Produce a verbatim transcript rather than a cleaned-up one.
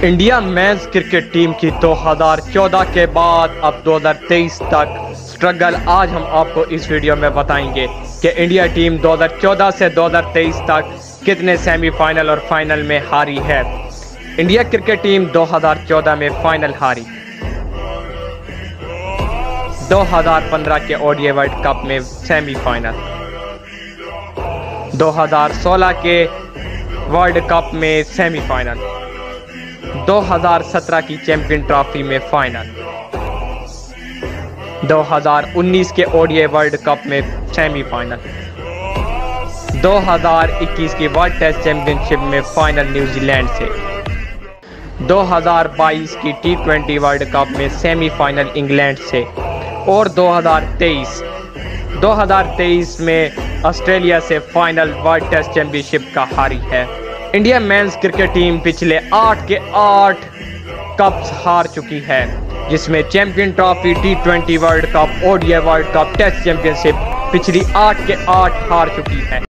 India men's cricket team की दो हज़ार चौदह के बाद अब दो हज़ार तेईस तक स्ट्रगल आज हम आपको इस वीडियो में बताएंगे कि इंडिया टीम दो हज़ार चौदह से दो हज़ार तेईस तक कितने सेमीफाइनल और फाइनल में हारी है। इंडिया क्रिकेट टीम दो हज़ार चौदह में फाइनल हारी, दो हज़ार पंद्रह के ओडीआई वर्ल्ड कप में सेमीफाइनल, दो हज़ार सोलह के वर्ल्ड कप में सेमीफाइनल, दो हज़ार सत्रह की चैंपियन ट्रॉफी में फाइनल, दो हज़ार उन्नीस के ओडीआई वर्ल्ड कप में सेमीफाइनल, दो हज़ार इक्कीस की वर्ल्ड टेस्ट चैंपियनशिप में फाइनल न्यूजीलैंड से, दो हज़ार बाईस की टी ट्वेंटी वर्ल्ड कप में सेमीफाइनल इंग्लैंड से और दो हज़ार तेईस दो हज़ार तेईस में ऑस्ट्रेलिया से फाइनल वर्ल्ड टेस्ट चैंपियनशिप का हारी है। इंडिया मेंस क्रिकेट टीम पिछले आठ के आठ कप्स हार चुकी है, जिसमें champion trophy, T twenty world cup, ODI world cup, test championship पिछली आठ के आठ हार चुकी है।